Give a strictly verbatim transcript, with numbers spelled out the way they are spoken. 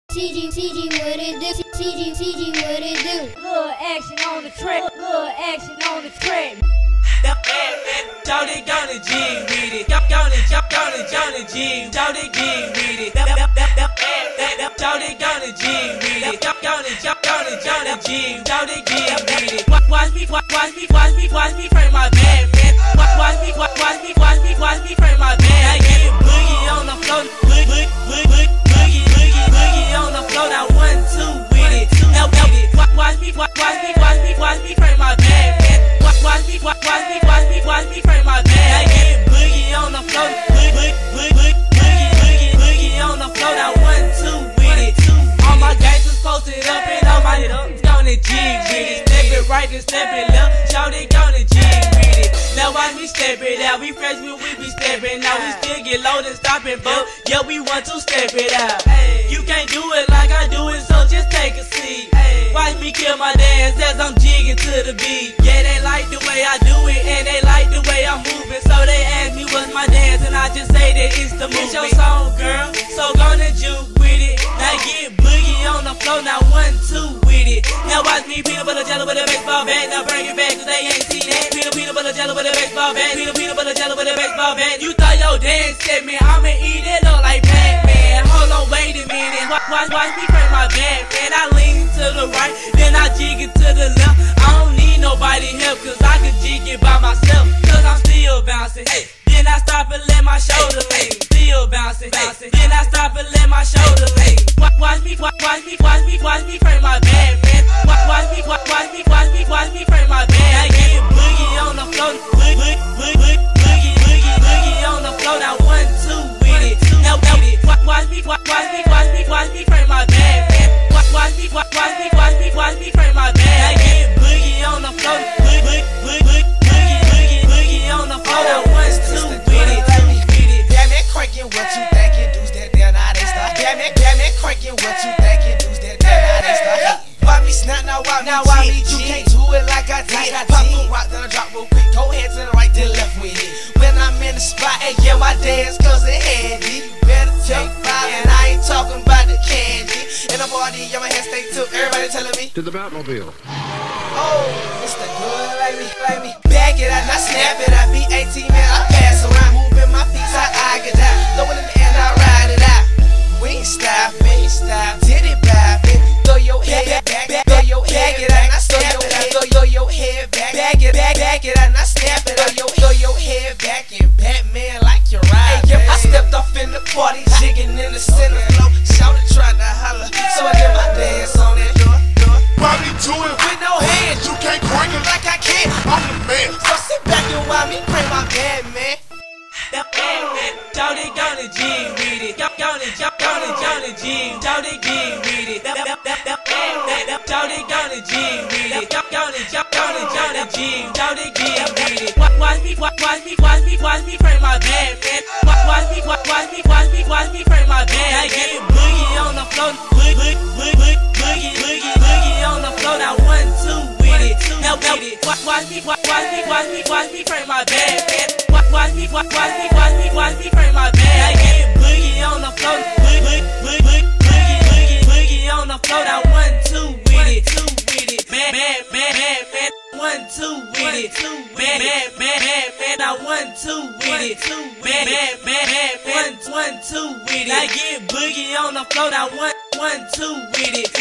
C G, C G, what it do? C G, C G, what it do? Little action on the track, little action on the track. Dat Batman, Jonathan gonna jig with it. Gonna jump, gonna gonna jig, Jonathan jig with it. Dat Batman, Jonathan gonna jig with it. Gonna jump, gonna gonna jig, Jonathan jig with it. Watch me, watch me, watch me, watch me frame my Batman. Watch me, watch me, watch me, watch me frame my Batman. I get boogie on the floor, boogie, boogie, boogie, boogie, boogie on the floor. Now one, two with it. Now with it. Watch me, watch me, watch me, watch me frame my Batman. Watch me, watch me, watch me, watch me frame my bag. I get boogie on the floor, boogie, boogie, boogie, boogie, boogie on the floor. Now one, two with it. All my gangsters posted up and all my hips gonna jig with it. Step it right and step it left, shout it gonna jig with it. Now watch me step it out. We fresh when we be stepping out. We still get low and stopping, but yeah, we want to step it out. You can't do it like I do it, so just take a seat. Watch me kill my dance as I'm jigging to the beat. Yeah, they like the way I do it, and they like the way I'm moving. So they ask me what's my dance, and I just say that it's the movement. It's your song, girl, so gonna juke with it. Now get boogie on the floor, now one, two with it. Now watch me peanut butter jello with a baseball bat. Now bring it back, cause they ain't seen that. Peanut, peanut butter jello with a baseball bat. Peanut, peanut butter jello with a baseball bat. You thought your dance set me, I'ma eat it up like Batman. Hold on, wait a minute. Watch, watch, watch me frame my Batman. I lean to the right, then I jig it to the left. I don't need nobody help, cause I can jig it by myself. Cause I'm still bouncing. Hey. Then I stop and let my shoulder lean. Still bouncing, bouncing. Then I stop and let my shoulder lean. Watch, watch me, watch, watch me, watch me, watch me frame my Batman. Watch, watch me, watch, watch me, watch me, watch me frame my Batman. I get boogie on the floor, boogie, boogie, boogie, boogie, boogie, boogie on the floor. Now one, two with it. Now with it. Watch, watch me, watch, watch me, watch me, watch me frame my Batman. Watch, watch me, watch, watch me, watch me, watch me frame my Batman. I get boogie on the floor, boogie, boogie, boogie, boogie, boogie, boogie on the floor. Now one, two with it. Batman cranking, what you think it do's that there now they start. Batman, Batman cranking, what you think it do's that there now they start. Why me snap now? Why me why me you can't do it like I did. Pop the rock, then I drop real quick. Go ahead to the right, then left with it. When I'm in the spot, hey, yeah, my dance cause it handy. You better take five, and I ain't talking about the candy. In the party, yeah, my head stay too. Everybody telling me to the Batmobile. Oh, it's the good like me, like me. Back it out, not snap it out. B eighteen, man, I pass around. Moving my feet, so I get down. Throw it in the air, I ride it out. We ain't stop, we ain't stop. Did it back, baby. Throw your head back, back, throw your head it out, not snap it out. Throw your head back, back it, back, back it out, not snap it out. Throw your head back and Batman like you're right. Hey, I stepped off in the party, jigging in the center flow. Shouted, tried to holler, so I did my dance on that door. Bobby do it with no hands, you can't crank it like I can. I'm the man. So sit back and watch me pray my Batman. Dat Batman, Jonathan gonna jig with it. Gonna jump, gonna gonna jig, Jonathan jig with it. Dat Batman, Jonathan gonna jig with it. Gonna jump, gonna gonna jig, Jonathan jig with it. Watch me, watch me, watch me, watch me frame my Batman. Watch me, watch me, watch me, watch me frame my Batman. I get boogie on the floor, boogie, boogie, boogie, boogie, boogie, boogie on the floor. Now one, two with it. Now with it. Watch me, watch me, watch me, watch me frame my Batman. Watch me, watch me, watch me, watch me frame my Batman. I get boogie on the floor, boogie, boogie, boogie, boogie, boogie, boogie on the floor. Now one, two with it, two with it. Man, man, man, man, man. One, two with it, two man, man, man, man, man. Now one, two with it, two man, man, man, man, man. One, one, two with it. I get boogie on the floor. Now one, one, two with it.